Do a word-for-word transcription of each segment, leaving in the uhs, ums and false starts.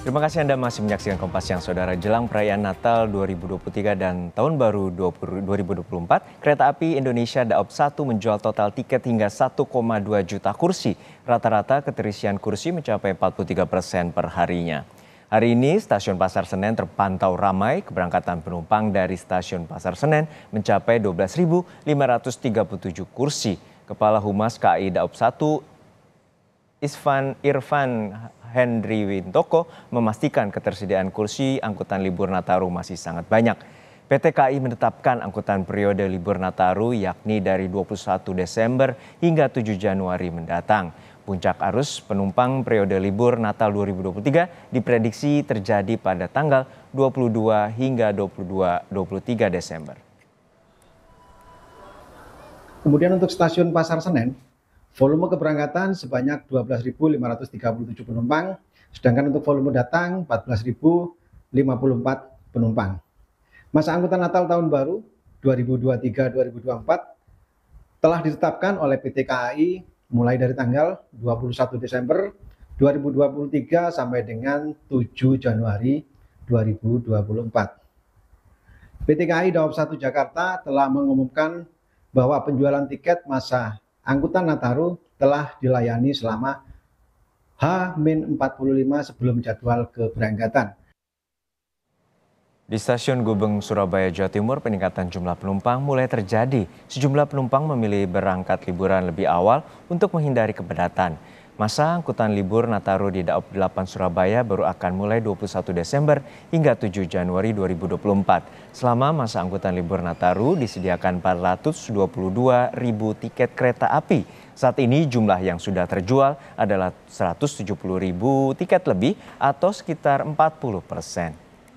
Terima kasih Anda masih menyaksikan Kompas Siang, Saudara. Jelang perayaan Natal dua ribu dua puluh tiga dan Tahun Baru dua ribu dua puluh empat, Kereta Api Indonesia Daop satu menjual total tiket hingga satu koma dua juta kursi. Rata-rata keterisian kursi mencapai empat puluh tiga persen per harinya. Hari ini Stasiun Pasar Senen terpantau ramai. Keberangkatan penumpang dari Stasiun Pasar Senen mencapai dua belas ribu lima ratus tiga puluh tujuh kursi. Kepala Humas K A I Daop satu Isvan Irfan Hendri Wintoko memastikan ketersediaan kursi angkutan libur Nataru masih sangat banyak. P T K A I menetapkan angkutan periode libur Nataru yakni dari dua puluh satu Desember hingga tujuh Januari mendatang. Puncak arus penumpang periode libur Natal dua ribu dua puluh tiga diprediksi terjadi pada tanggal dua puluh dua hingga dua puluh dua hingga dua puluh tiga Desember. Kemudian untuk Stasiun Pasar Senen, volume keberangkatan sebanyak dua belas ribu lima ratus tiga puluh tujuh penumpang, sedangkan untuk volume datang empat belas ribu lima puluh empat penumpang. Masa angkutan Natal Tahun Baru dua ribu dua puluh tiga dua ribu dua puluh empat telah ditetapkan oleh P T K A I mulai dari tanggal dua puluh satu Desember dua ribu dua puluh tiga sampai dengan tujuh Januari dua ribu dua puluh empat. P T K A I Daop satu Jakarta telah mengumumkan bahwa penjualan tiket masa angkutan Nataru telah dilayani selama H empat puluh lima sebelum jadwal keberangkatan. Di Stasiun Gubeng, Surabaya, Jawa Timur, peningkatan jumlah penumpang mulai terjadi. Sejumlah penumpang memilih berangkat liburan lebih awal untuk menghindari kepadatan. Masa angkutan libur Nataru di Daop delapan Surabaya baru akan mulai dua puluh satu Desember hingga tujuh Januari dua ribu dua puluh empat. Selama masa angkutan libur Nataru disediakan empat ratus dua puluh dua ribu tiket kereta api. Saat ini jumlah yang sudah terjual adalah seratus tujuh puluh ribu tiket lebih atau sekitar empat puluh persen.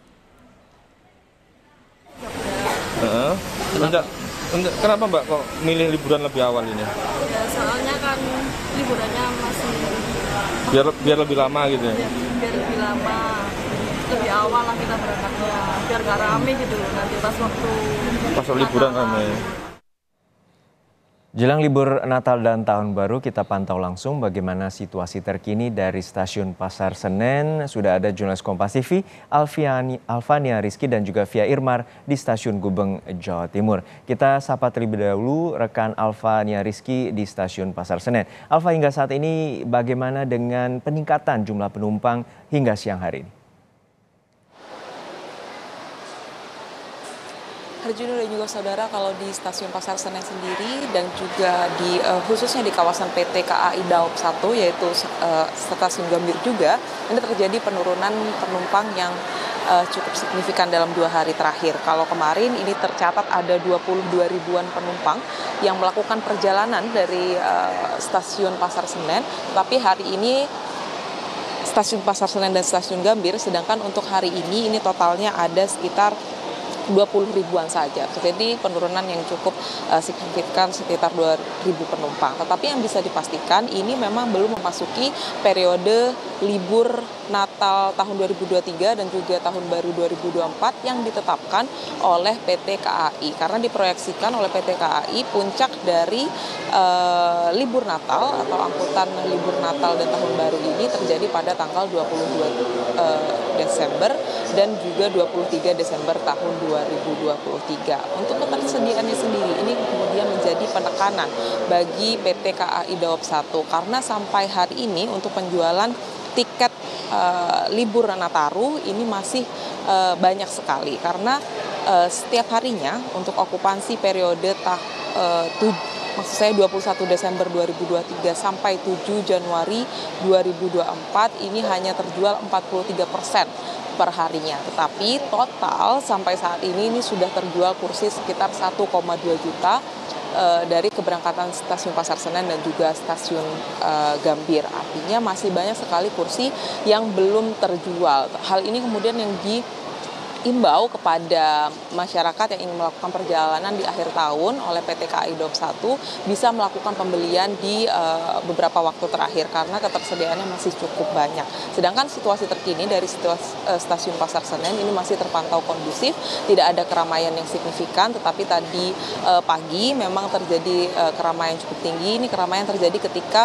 Uh, enggak, enggak, kenapa Mbak kok milih liburan lebih awal ini? Ya soalnya kan liburannya masih biar biar lebih lama gitu ya? Biar, biar lebih lama, lebih awal lah kita berangkatnya, biar gak rame gitu nanti pas waktu pas liburan rame. Jelang libur Natal dan Tahun Baru, kita pantau langsung bagaimana situasi terkini dari Stasiun Pasar Senen. Sudah ada jurnalis Kompas T V Alfiani, Alfania Rizky dan juga Via Irmar di Stasiun Gubeng, Jawa Timur. Kita sapa terlebih dahulu rekan Alfania Rizky di Stasiun Pasar Senen. Alfa, hingga saat ini bagaimana dengan peningkatan jumlah penumpang hingga siang hari ini? Harjuno dan juga saudara, kalau di Stasiun Pasar Senen sendiri dan juga di uh, khususnya di kawasan P T K A I Daop satu yaitu uh, Stasiun Gambir juga, ini terjadi penurunan penumpang yang uh, cukup signifikan dalam dua hari terakhir. Kalau kemarin ini tercatat ada dua puluh dua ribuan penumpang yang melakukan perjalanan dari uh, Stasiun Pasar Senen, tapi hari ini Stasiun Pasar Senen dan Stasiun Gambir, sedangkan untuk hari ini ini totalnya ada sekitar dua puluh ribuan saja. Jadi penurunan yang cukup uh, signifikan sekitar dua ribu penumpang. Tetapi yang bisa dipastikan ini memang belum memasuki periode libur Natal tahun dua ribu dua puluh tiga dan juga Tahun Baru dua ribu dua puluh empat yang ditetapkan oleh P T K A I. Karena diproyeksikan oleh P T K A I puncak dari uh, libur Natal atau angkutan libur Natal dan Tahun Baru ini terjadi pada tanggal dua puluh dua uh, Desember dan juga dua puluh tiga Desember tahun dua ribu dua puluh tiga. Untuk ketersediaannya sendiri ini kemudian menjadi penekanan bagi P T K A I Daop satu karena sampai hari ini untuk penjualan tiket uh, libur Nataru ini masih uh, banyak sekali karena uh, setiap harinya untuk okupansi periode tah, uh, tuj, maksud saya dua puluh satu Desember dua ribu dua puluh tiga sampai tujuh Januari dua ribu dua puluh empat ini hanya terjual empat puluh tiga persen per harinya. Tetapi total sampai saat ini ini sudah terjual kursi sekitar satu koma dua juta uh, dari keberangkatan Stasiun Pasar Senen dan juga Stasiun uh, Gambir. Artinya masih banyak sekali kursi yang belum terjual. Hal ini kemudian yang di imbau kepada masyarakat yang ingin melakukan perjalanan di akhir tahun oleh P T K A I Daop satu bisa melakukan pembelian di uh, beberapa waktu terakhir karena ketersediaannya masih cukup banyak. Sedangkan situasi terkini dari situasi, uh, Stasiun Pasar Senen ini masih terpantau kondusif, tidak ada keramaian yang signifikan, tetapi tadi uh, pagi memang terjadi uh, keramaian cukup tinggi. Ini keramaian terjadi ketika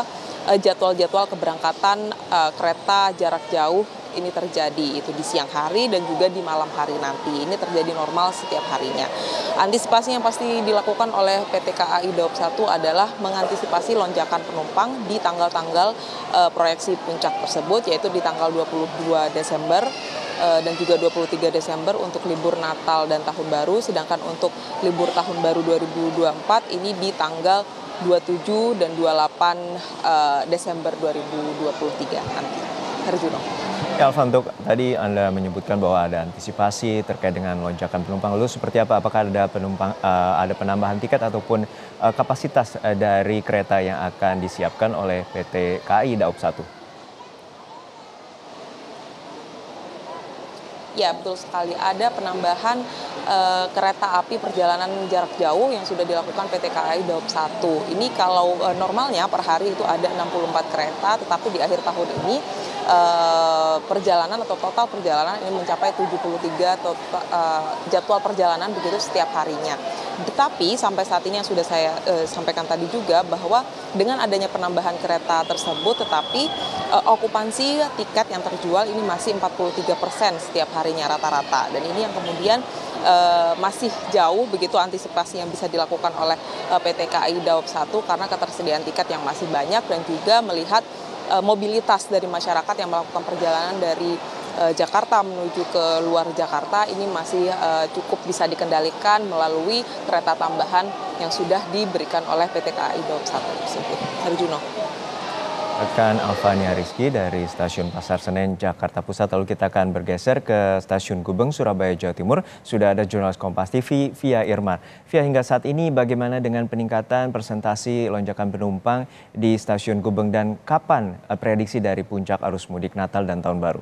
uh, jadwal-jadwal keberangkatan uh, kereta jarak jauh ini terjadi, itu di siang hari dan juga di malam hari nanti. Ini terjadi normal setiap harinya. Antisipasi yang pasti dilakukan oleh P T K A I Daob satu adalah mengantisipasi lonjakan penumpang di tanggal-tanggal uh, proyeksi puncak tersebut, yaitu di tanggal dua puluh dua Desember uh, dan juga dua puluh tiga Desember untuk libur Natal dan Tahun Baru, sedangkan untuk libur Tahun Baru dua ribu dua puluh empat ini di tanggal dua puluh tujuh dan dua puluh delapan uh, Desember dua ribu dua puluh tiga nanti. Herjuno. Ya, Alfa, untuk tadi Anda menyebutkan bahwa ada antisipasi terkait dengan lonjakan penumpang. Lalu seperti apa? Apakah ada penumpang, uh, ada penambahan tiket ataupun uh, kapasitas uh, dari kereta yang akan disiapkan oleh P T K A I Daob satu? Ya, betul sekali. Ada penambahan uh, kereta api perjalanan jarak jauh yang sudah dilakukan P T K A I Daob satu. Ini kalau uh, normalnya per hari itu ada enam puluh empat kereta, tetapi di akhir tahun ini Uh, perjalanan atau total perjalanan ini mencapai tujuh puluh tiga total, uh, jadwal perjalanan begitu setiap harinya. Tetapi sampai saat ini yang sudah saya uh, sampaikan tadi juga bahwa dengan adanya penambahan kereta tersebut, tetapi uh, okupansi tiket yang terjual ini masih empat puluh tiga persen setiap harinya rata-rata. Dan ini yang kemudian uh, masih jauh begitu antisipasi yang bisa dilakukan oleh uh, P T K A I Daob satu karena ketersediaan tiket yang masih banyak dan juga melihat mobilitas dari masyarakat yang melakukan perjalanan dari uh, Jakarta menuju ke luar Jakarta ini masih uh, cukup bisa dikendalikan melalui kereta tambahan yang sudah diberikan oleh P T K A I Daob satu tersebut. Herjuno. Rekan Alfania Rizky dari Stasiun Pasar Senen, Jakarta Pusat. Lalu kita akan bergeser ke Stasiun Gubeng, Surabaya, Jawa Timur. Sudah ada jurnalis Kompas T V, Via Irma. Via, hingga saat ini bagaimana dengan peningkatan presentasi lonjakan penumpang di Stasiun Gubeng dan kapan prediksi dari puncak arus mudik Natal dan Tahun Baru?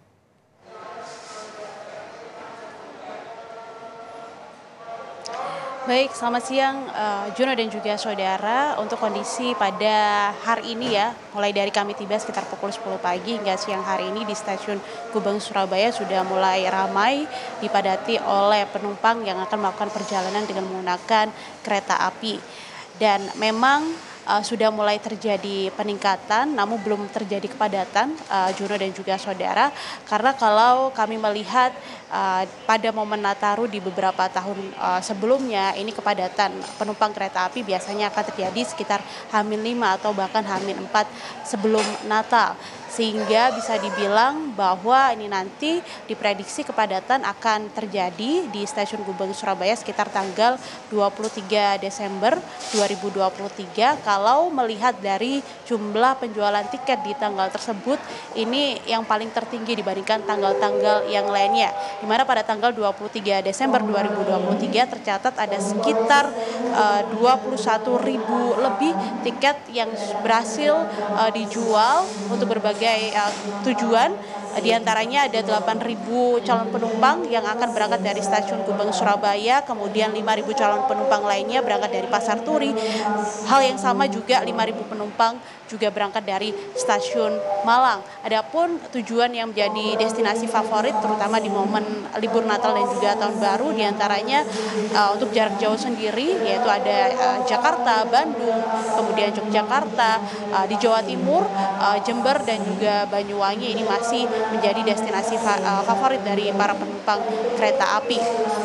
Baik, selamat siang uh, Juno dan juga saudara. Untuk kondisi pada hari ini ya, mulai dari kami tiba sekitar pukul sepuluh pagi hingga siang hari ini di Stasiun Gubeng Surabaya sudah mulai ramai dipadati oleh penumpang yang akan melakukan perjalanan dengan menggunakan kereta api. Dan memang Uh, sudah mulai terjadi peningkatan, namun belum terjadi kepadatan, uh, Juno dan juga saudara. Karena kalau kami melihat uh, pada momen Nataru di beberapa tahun uh, sebelumnya, ini kepadatan penumpang kereta api biasanya akan terjadi sekitar H minus lima atau bahkan H minus empat sebelum Natal. Sehingga bisa dibilang bahwa ini nanti diprediksi kepadatan akan terjadi di Stasiun Gubeng Surabaya sekitar tanggal dua puluh tiga Desember dua ribu dua puluh tiga. Kalau melihat dari jumlah penjualan tiket di tanggal tersebut, ini yang paling tertinggi dibandingkan tanggal-tanggal yang lainnya. Di mana pada tanggal dua puluh tiga Desember dua ribu dua puluh tiga tercatat ada sekitar uh, dua puluh satu ribu lebih tiket yang berhasil uh, dijual untuk berbagai uh, tujuan. Di antaranya ada delapan ribu calon penumpang yang akan berangkat dari Stasiun Gubeng Surabaya, kemudian lima ribu calon penumpang lainnya berangkat dari Pasar Turi. Hal yang sama juga lima ribu penumpang juga berangkat dari Stasiun Malang. Adapun tujuan yang menjadi destinasi favorit terutama di momen libur Natal dan juga Tahun Baru, diantaranya uh, untuk jarak jauh sendiri yaitu ada uh, Jakarta, Bandung, kemudian Yogyakarta, uh, di Jawa Timur, uh, Jember dan juga Banyuwangi ini masih menjadi destinasi fa uh, favorit dari para penumpang kereta api.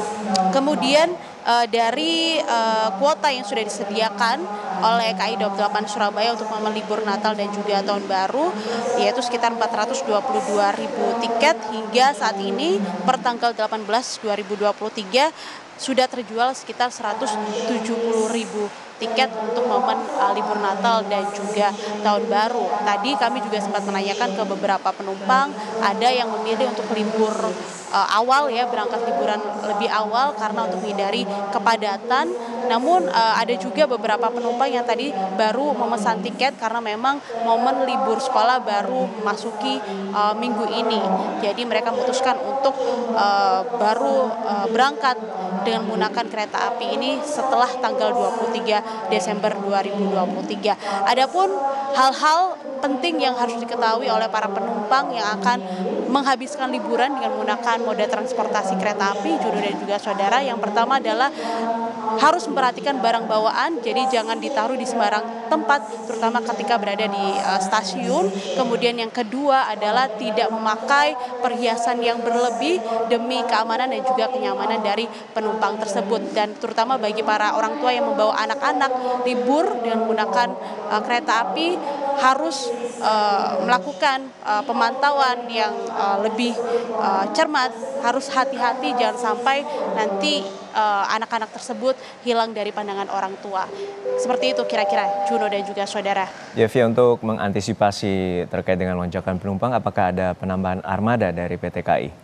Kemudian uh, dari uh, kuota yang sudah disediakan oleh K A I Daob delapan Surabaya untuk momen libur Natal dan juga Tahun Baru yaitu sekitar empat ratus dua puluh dua ribu tiket hingga saat ini per tanggal delapan belas dua ribu dua puluh tiga sudah terjual sekitar seratus tujuh puluh ribu tiket untuk momen uh, libur Natal dan juga Tahun Baru. Tadi kami juga sempat menanyakan ke beberapa penumpang, ada yang memilih untuk libur uh, awal ya, berangkat liburan lebih awal karena untuk menghindari kepadatan. Namun uh, ada juga beberapa penumpang yang tadi baru memesan tiket karena memang momen libur sekolah baru memasuki uh, minggu ini. Jadi mereka memutuskan untuk uh, baru uh, berangkat dengan menggunakan kereta api ini setelah tanggal dua puluh tiga Desember dua ribu dua puluh tiga. Adapun hal-hal penting yang harus diketahui oleh para penumpang yang akan menghabiskan liburan dengan menggunakan moda transportasi kereta api, Juno dan juga saudara. Yang pertama adalah harus memperhatikan barang bawaan, jadi jangan ditaruh di sembarang tempat, terutama ketika berada di uh, stasiun. Kemudian yang kedua adalah tidak memakai perhiasan yang berlebih demi keamanan dan juga kenyamanan dari penumpang tersebut. Dan terutama bagi para orang tua yang membawa anak-anak libur dengan menggunakan uh, kereta api harus uh, melakukan uh, pemantauan yang uh, lebih uh, cermat, harus hati-hati jangan sampai nanti uh, anak-anak tersebut hilang dari pandangan orang tua. Seperti itu kira-kira Juno dan juga saudara. Ya, Via, untuk mengantisipasi terkait dengan lonjakan penumpang, apakah ada penambahan armada dari P T K A I?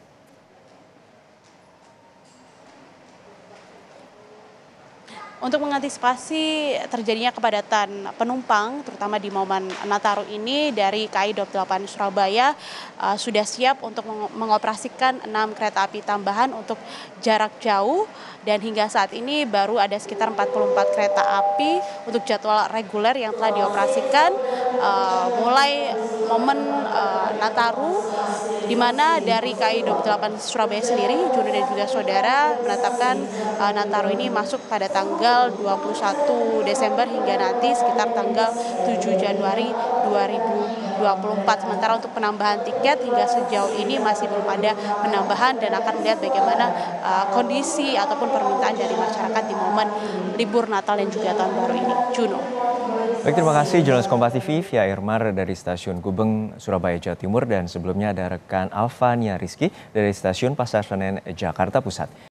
Untuk mengantisipasi terjadinya kepadatan penumpang, terutama di momen Nataru ini, dari K A I Daup delapan Surabaya uh, sudah siap untuk meng mengoperasikan enam kereta api tambahan untuk jarak jauh. Dan hingga saat ini baru ada sekitar empat puluh empat kereta api untuk jadwal reguler yang telah dioperasikan uh, mulai momen uh, Nataru, di mana dari K A I Daup delapan Surabaya sendiri, Juno dan juga saudara, menetapkan uh, Nataru ini masuk pada tanggal dua puluh satu Desember hingga nanti sekitar tanggal tujuh Januari dua ribu dua puluh empat. Sementara untuk penambahan tiket hingga sejauh ini masih belum ada penambahan, dan akan melihat bagaimana uh, kondisi ataupun permintaan dari masyarakat di momen libur Natal dan juga Tahun Baru ini. Juno. Baik, terima kasih jurnalis Kompas T V Via Irmar dari Stasiun Gubeng, Surabaya, Jawa Timur, dan sebelumnya ada rekan Alvania Rizky dari Stasiun Pasar Senen, Jakarta Pusat.